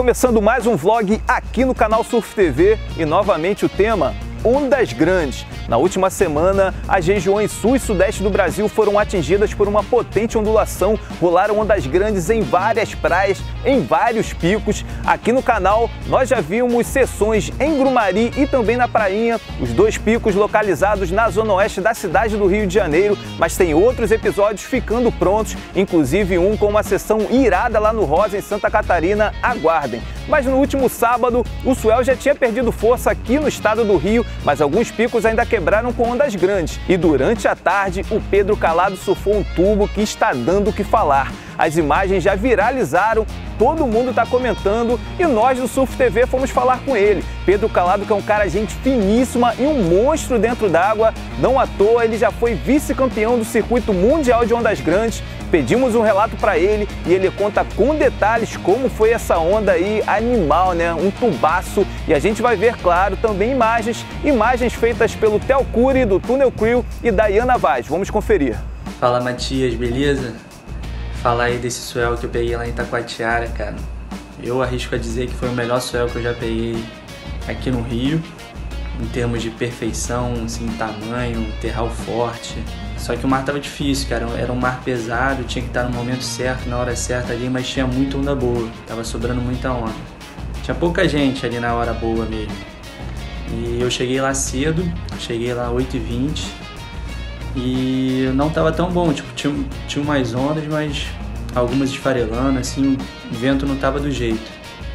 começando mais um vlog aqui no canal Surf TV e novamente o tema Ondas Grandes. Na última semana, as regiões sul e sudeste do Brasil foram atingidas por uma potente ondulação, rolaram ondas grandes em várias praias, em vários picos. Aqui no canal, nós já vimos sessões em Grumari e também na Prainha, os dois picos localizados na zona oeste da cidade do Rio de Janeiro, mas tem outros episódios ficando prontos, inclusive um com uma sessão irada lá no Rosa, em Santa Catarina, aguardem. Mas no último sábado, o swell já tinha perdido força aqui no estado do Rio, mas alguns picos ainda quebraram com ondas grandes. E durante a tarde, o Pedro Calado surfou um tubo que está dando o que falar. As imagens já viralizaram, todo mundo está comentando e nós do Surf TV fomos falar com ele. Pedro Calado, que é um cara gente finíssima e um monstro dentro d'água. Não à toa, ele já foi vice-campeão do circuito mundial de ondas grandes. Pedimos um relato para ele e ele conta com detalhes como foi essa onda aí, animal, né? Um tubaço. E a gente vai ver, claro, também imagens feitas pelo Theo Curi, do Tunnel Crew e da Iana Vaz. Vamos conferir. Fala, Matias, beleza? Falar aí desse swell que eu peguei lá em Itacoatiara, cara. Eu arrisco a dizer que foi o melhor swell que eu já peguei aqui no Rio, em termos de perfeição, assim, tamanho, terral forte. Só que o mar tava difícil, cara, era um mar pesado, tinha que estar no momento certo, na hora certa ali, mas tinha muita onda boa, tava sobrando muita onda. Tinha pouca gente ali na hora boa mesmo. E eu cheguei lá cedo, cheguei lá 8h20 e não tava tão bom, tipo, tinha umas ondas, mas algumas esfarelando, assim, o vento não tava do jeito.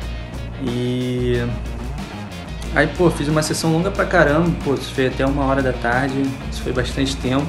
E aí, pô, fiz uma sessão longa pra caramba, pô, isso foi até 1h da tarde, isso foi bastante tempo.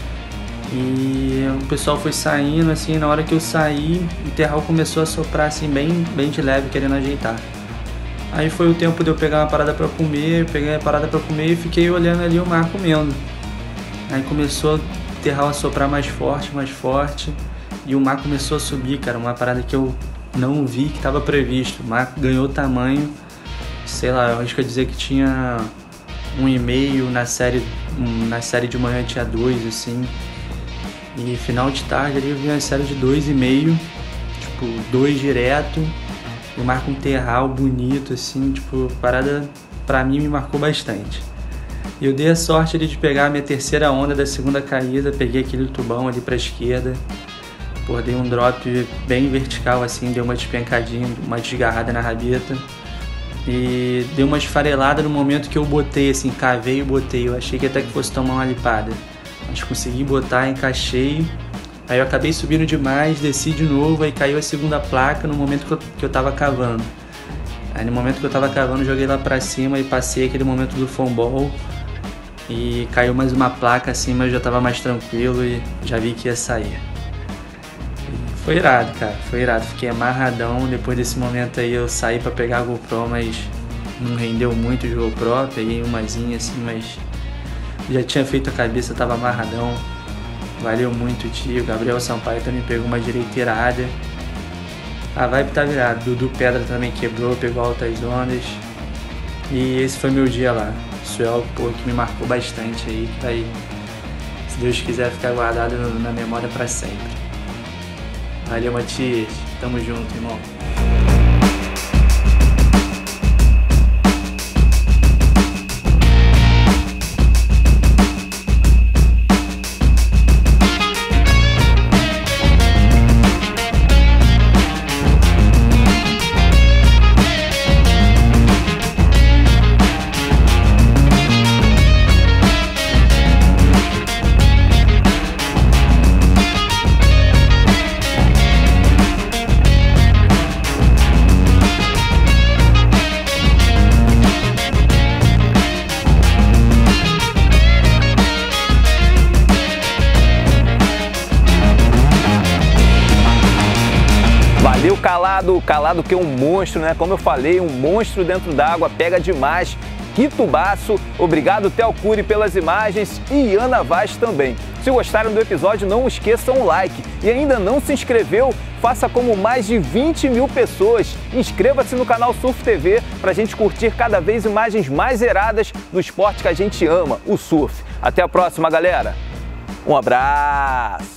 E o pessoal foi saindo, assim, na hora que eu saí, o terral começou a soprar, assim, bem de leve, querendo ajeitar. Aí foi o tempo de eu pegar uma parada pra comer, peguei a parada pra comer e fiquei olhando ali o mar comendo. Aí começou o terral a soprar mais forte, e o mar começou a subir, cara, uma parada que eu não vi que estava previsto. O mar ganhou tamanho, sei lá, eu acho que eu ia dizer que tinha 1,5, na série de manhã tinha 2, assim. E final de tarde ali eu vi uma série de 2,5, tipo, 2 direto, e o mar com terral bonito, assim, tipo, parada pra mim me marcou bastante. E eu dei a sorte ali de pegar a minha terceira onda da segunda caída, peguei aquele tubão ali pra esquerda, pô, dei um drop bem vertical, assim, dei uma despencadinha, uma desgarrada na rabeta, e dei uma esfarelada no momento que eu botei, assim, cavei e botei, eu achei que até que fosse tomar uma lipada. Mas consegui botar, encaixei, aí eu acabei subindo demais, desci de novo, aí caiu a segunda placa no momento que eu tava cavando. Aí no momento que eu tava cavando, joguei lá pra cima e passei aquele momento do foam ball e caiu mais uma placa assim, mas eu já tava mais tranquilo e já vi que ia sair. E foi irado, cara, foi irado, fiquei amarradão. Depois desse momento aí eu saí pra pegar a GoPro, mas não rendeu muito de GoPro, peguei umazinha assim, mas já tinha feito a cabeça, tava amarradão. Valeu muito o tio, Gabriel Sampaio também pegou uma direita irada. A vibe tá virada, Dudu Pedra também quebrou, pegou altas ondas. E esse foi meu dia lá, swell, pô, que me marcou bastante aí, que vai, se Deus quiser, ficar guardado na memória pra sempre. Valeu, Matias, tamo junto, irmão. Valeu, Calado que é um monstro, né? Como eu falei, um monstro dentro d'água, pega demais. Que tubaço! Obrigado, Theo Curi, pelas imagens e Iana Vaz também. Se gostaram do episódio, não esqueçam o like. E ainda não se inscreveu? Faça como mais de 20 mil pessoas. Inscreva-se no canal Surf TV para a gente curtir cada vez imagens mais iradas do esporte que a gente ama, o surf. Até a próxima, galera! Um abraço!